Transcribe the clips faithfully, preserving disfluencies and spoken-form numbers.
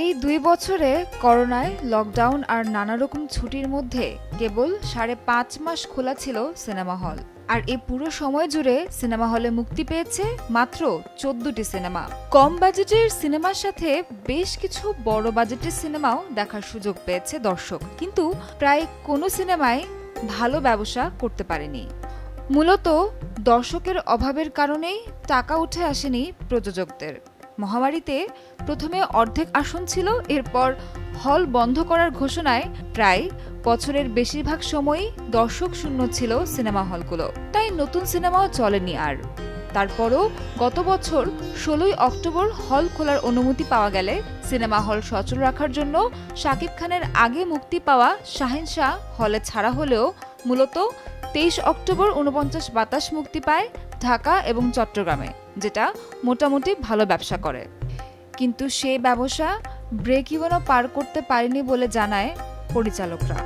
এই দুই বছরে করোনায় লকডাউন আর নানা রকম ছুটির মধ্যে কেবল সাড়ে পাঁচ মাস খোলা ছিল সিনেমা হল। আর এই পুরো সময় জুড়ে সিনেমা হলে মুক্তি পেয়েছে মাত্র চোদ্দটি সিনেমা। কম বাজেটের সিনেমার সাথে বেশ কিছু বড় বাজেটের সিনেমাও দেখার সুযোগ পেয়েছে দর্শক, কিন্তু প্রায় কোনো সিনেমায় ভালো ব্যবসা করতে পারেনি। মূলত দর্শকের অভাবের কারণেই টাকা উঠে আসেনি প্রযোজকদের। মহামারীতে প্রথমে অর্ধেক আসন ছিল, এরপর হল বন্ধ করার ঘোষণায় প্রায় বছরের বেশিরভাগ সময়ই দর্শক শূন্য ছিল সিনেমা হলগুলো, তাই নতুন সিনেমাও চলেনি আর। তারপরও গত বছর ষোলোই অক্টোবর হল খোলার অনুমতি পাওয়া গেলে সিনেমা হল সচল রাখার জন্য শাকিব খানের আগে মুক্তি পাওয়া শাহেনশাহ হলে ছাড়া হলেও মূলত তেইশ অক্টোবর ঊনপঞ্চাশ বাতাস মুক্তি পায় ঢাকা এবং চট্টগ্রামে, যেটা মোটামুটি ভালো ব্যবসা করে। কিন্তু সে ব্যবসা ব্রেক ইভেনও পার করতে পারেনি বলে জানায় পরিচালকরা।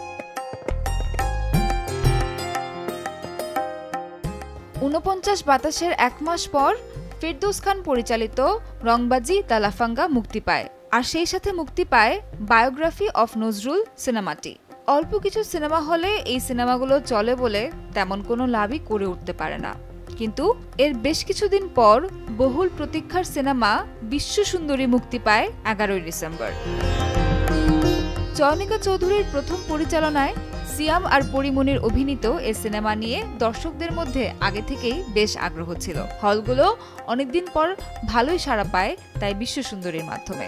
ঊনপঞ্চাশ বাতাসের এক মাস পর ফেরদৌস খান পরিচালিত রংবাজি দ্য লাফাঙ্গা মুক্তি পায়, আর সেই সাথে মুক্তি পায় বায়োগ্রাফি অফ নজরুল সিনেমাটি। অল্প কিছু সিনেমা হলে এই সিনেমাগুলো চলে বলে তেমন কোনো লাভই করে উঠতে পারে না, কিন্তু এর বেশ কিছুদিন পর বহুল প্রতীক্ষার সিনেমা বিশ্ব সুন্দরী মুক্তি পায় এগারোই ডিসেম্বর। চয়নিকা চৌধুরীর প্রথম পরিচালনায় সিয়াম আর পরিমণির অভিনীত এ সিনেমা নিয়ে দর্শকদের মধ্যে আগে থেকেই বেশ আগ্রহ ছিল। হলগুলো অনেকদিন পর ভালোই সাড়া পায় তাই বিশ্ব সুন্দরীর মাধ্যমে।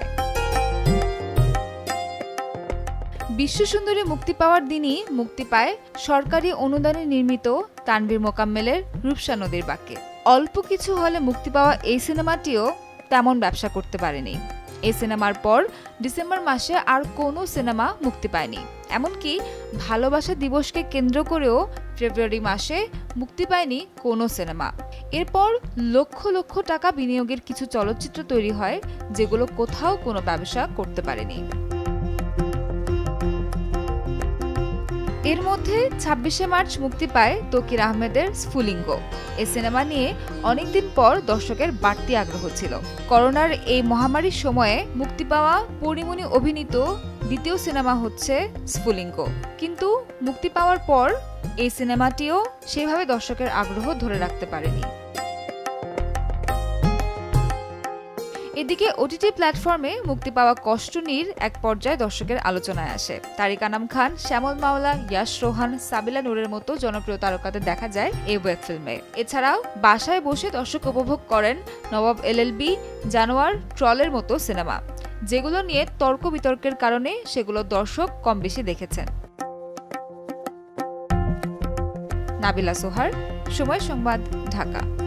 বিশ্ব সুন্দরী মুক্তি পাওয়ার দিনই মুক্তি পায় সরকারি অনুদানে নির্মিত তানভীর মোকাম্মেলের রূপসা নদীর বাঁকে। অল্প কিছু হলে মুক্তি পাওয়া এই সিনেমাটিও তেমন ব্যবসা করতে পারেনি। এই সিনেমার পর ডিসেম্বর মাসে আর কোনো সিনেমা মুক্তি পায়নি, এমনকি ভালোবাসা দিবসকে কেন্দ্র করেও ফেব্রুয়ারি মাসে মুক্তি পায়নি কোনো সিনেমা। এরপর লক্ষ লক্ষ টাকা বিনিয়োগের কিছু চলচ্চিত্র তৈরি হয়, যেগুলো কোথাও কোনো ব্যবসা করতে পারেনি। এর মধ্যে ছাব্বিশে মার্চ মুক্তি পায় তকির আহমেদের স্ফুলিঙ্গ। এই সিনেমা নিয়ে অনেকদিন পর দর্শকের বাড়তি আগ্রহ ছিল। করোনার এই মহামারীর সময়ে মুক্তি পাওয়া পরিমণি অভিনীত দ্বিতীয় সিনেমা হচ্ছে স্ফুলিঙ্গ, কিন্তু মুক্তি পাওয়ার পর এই সিনেমাটিও সেভাবে দর্শকের আগ্রহ ধরে রাখতে পারেনি। এদিকে ওটিটি প্ল্যাটফর্মে মুক্তি পাওয়া কষ্টনীর এক পর্যায়ে দর্শকের আলোচনায় আসে। তারিক আনাম খান, শ্যামল মাওলা, ইয়াশ রোহান, সাবিলা নূরের মতো জনপ্রিয় তারকাদের দেখা যায় এই ওয়েব ফিল্মে। এছাড়াও বাসায় বসে দর্শক উপভোগ করেন নবাব এলএলবি, জানোয়ার, ট্রলের মতো সিনেমা, যেগুলো নিয়ে তর্ক বিতর্কের কারণে সেগুলো দর্শক কম বেশি দেখেছেন। নাবিলা সোহার, সময় সংবাদ, ঢাকা।